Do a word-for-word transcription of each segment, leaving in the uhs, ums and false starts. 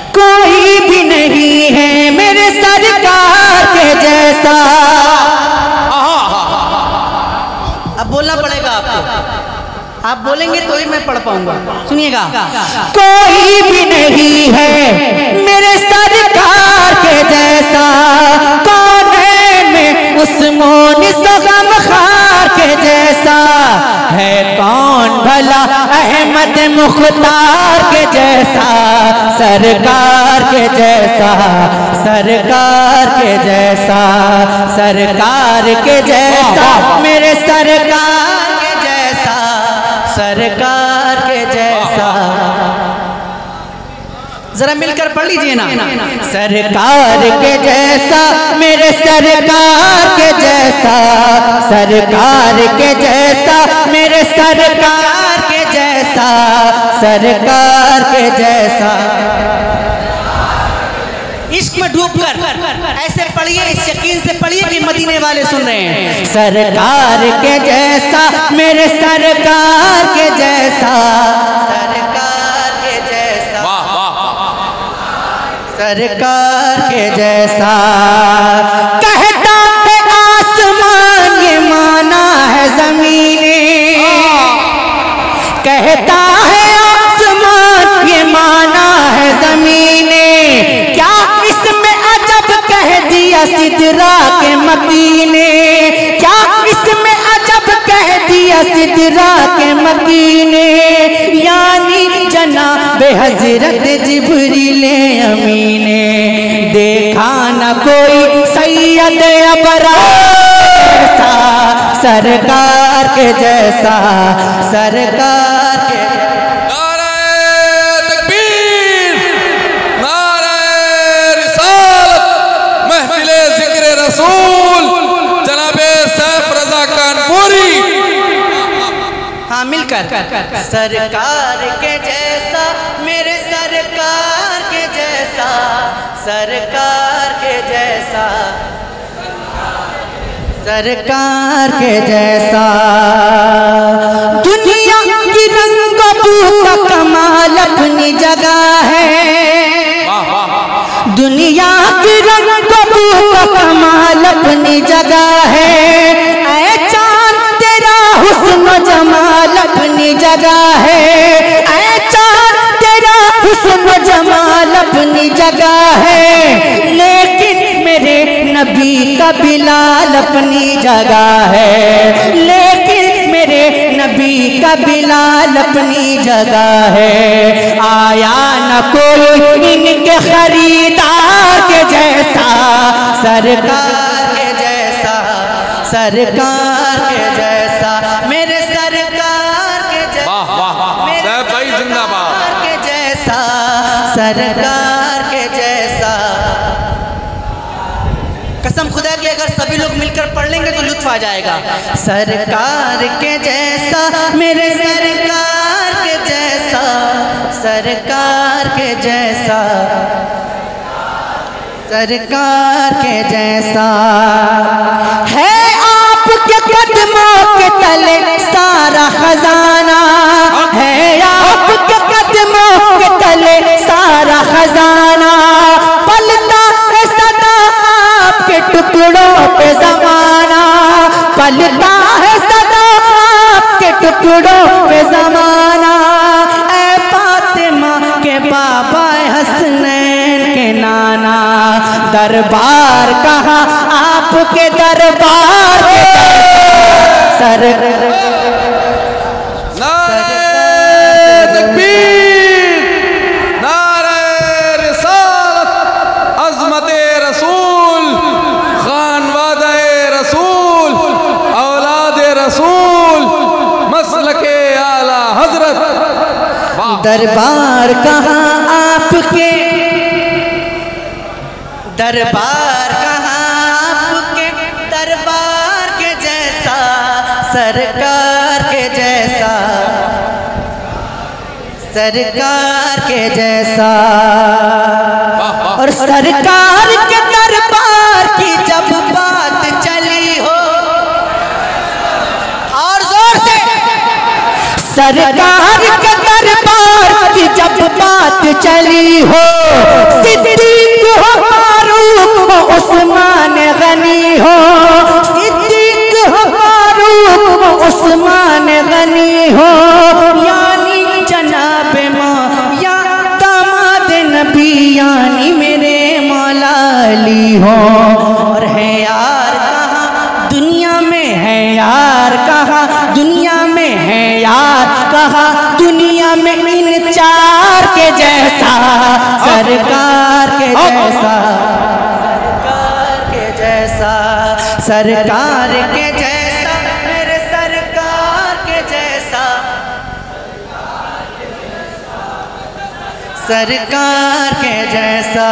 कोई भी नहीं है मेरे सरकार के जैसा। अब बोलना पड़ेगा आपको, आप बोलेंगे तो ही मैं पढ़ पाऊंगा। सुनिएगा, कोई भी नहीं है मेरे सरकार के जैसा, कौन है में उस्मान सगम खार के जैसा, है कौन भला अहमद मुख्तार के जैसा, सरकार के जैसा, सरकार के जैसा, सरकार के जैसा, मेरे सरकार के जैसा, सरकार के जैसा। जरा मिलकर पढ़ लीजिए ना, सरकार के जैसा, मेरे सरकार के जैसा, सरकार के जैसा, मेरे सरकार के जैसा, सरकार के जैसा। इश्क में डूबकर ऐसे पढ़िए, इस यकीन से पढ़िए कि मदीने वाले सुन रहे हैं। सरकार के जैसा, मेरे सरकार के जैसा, सरकार के जैसा, सरकार के जैसा। कहता है आसमान ये माना है ज़मीने, कहता है आसमान ये माना है ज़मीने, क्या इसमें अजब कह दिया सिदरा के मकीने, क्या इसमें अजब कह दिया सिदरा के मकीने, यानी जनाब हजरत जिब्रील अमीने, देखा न कोई सैयद अबरार सरकार के जैसा, सरकार के। हाँ मिलकर, सरकार के जैसा, मेरे सरकार के जैसा, सरकार के जैसा, सरकार के जैसा। दुनिया की रंगों का कमाल अपनी जगह है, दुनिया की रंगों का कमाल अपनी जगह है, ऐ चांद तेरा हुस्न जमाल अपनी जगह है, ऐ चांद तेरा हुस्न जमाल अपनी जगह है, लेकिन मेरे नबी का बिलाल अपनी जगह है, लेकिन मेरे नबी का बिलाल अपनी जगह है। आया न कोई इनके खरीदार के जैसा, सरकार के जैसा, सरकार के जैसा, मेरे सरकार के जैसा, मेरे सरकार के जैसा, सरकार के जैसा। कसम खुदा की अगर सभी लोग मिलकर पढ़ लेंगे तो लुत्फ आ जाएगा। सरकार के जैसा, मेरे सरकार के जैसा, सरकार के जैसा, सरकार के जैसा। है आपके कदमों के तले सारा खजाना, है आपके कदमों के तले सारा खजाना, पलता है सदा आपके टुकड़ों पे ज़माना, पलता है सदा आपके टुकड़ों पे ज़माना। ऐ फातिमा के बाबा हसनैन के नाना, दरबार कहाँ आपके दरबार सर। नारे तकबीर, नारे रिसालत, अज़मते रसूल, खानवादे रसूल, औलादे रसूल, मसलके आला हजरत। दरबार कहाँ आपके, दरबार कहाँ आपके, दरबार के जैसा, सरकार के जैसा, सरकार के जैसा। और सरकार के दरबार की जब बात चली हो, और जोर से, सरकार के दरबार की जब बात चली हो, यानी मेरे मौला अली हो। और है यार कहाँ दुनिया में, है यार कहाँ दुनिया में, है यार कहाँ दुनिया में इन चार के जैसा, सरकार के जैसा, सरकार के जैसा, सरकार के जैसा, मेरे सरकार के जैसा, सरकार के जैसा।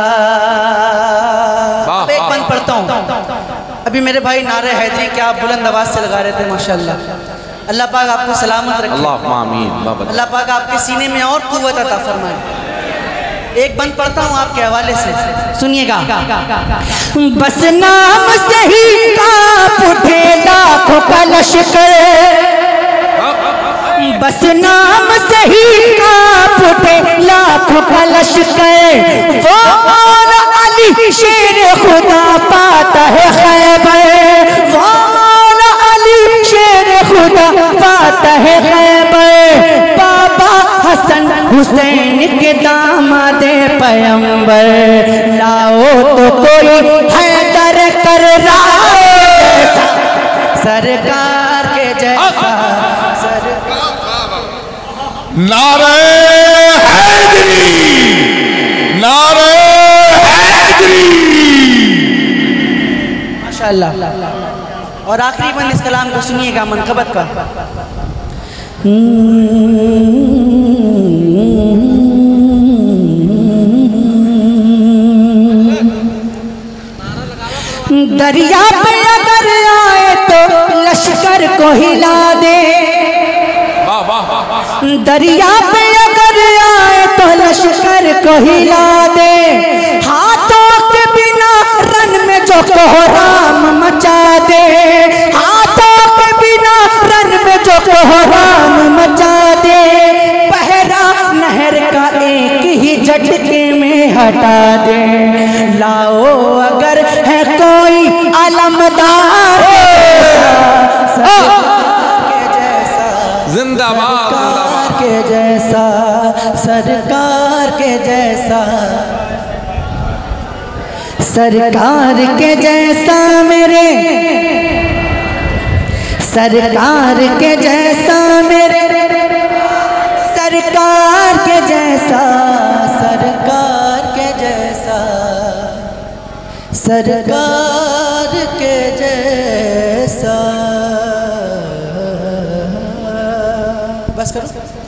अब एक बंद पढ़ता हूँ। अभी मेरे भाई नारे हैदरी क्या आप बुलंद आवाज से लगा रहे थे, माशाल्लाह। अल्लाह पाक आपको सलामत रखे, अल्लाह पाक आपके सीने में और कुव्वत अता फरमाए। एक बंद पढ़ता हूँ आपके हवाले से, सुनिएगा। बस नाम से ही कांप उठे लाखों का लश्कर, बस नाम से ही कांप उठे लाखों का लश्कर। वो मौला अली शेर खुदा पाता है खैबर, वो मौला अली शेर खुदा पाता है खैबर। बाबा हसन हुसैन के दामाद पैगंबर, लाओ तो कोई हैदर कर रहा है सरकार के जैसा, सरकार। नारे हैदरी, नारे हैदरी, माशाअल्लाह। और आखिरी बंद इस कलाम को सुनिएगा मनकबत का। दरिया पे अगर आए तो लश्कर को हिला दे, दरिया पे अगर आए तो लश्कर को हिला दे। हाथों के बिना रन में जो कोहराम मचा दे, हाथों के बिना रन में जो कोहराम मचा दे। पहरा नहर का एक ही झटके में हटा दे। लाओ अगर है कोई अलमदार जिंदाबाद के जैसा, सरकार के जैसा, सरकार के जैसा, मेरे सरकार के जैसा, मेरे सरकार के जैसा, सरकार के जैसा, सरकार के जैसा। बस करो।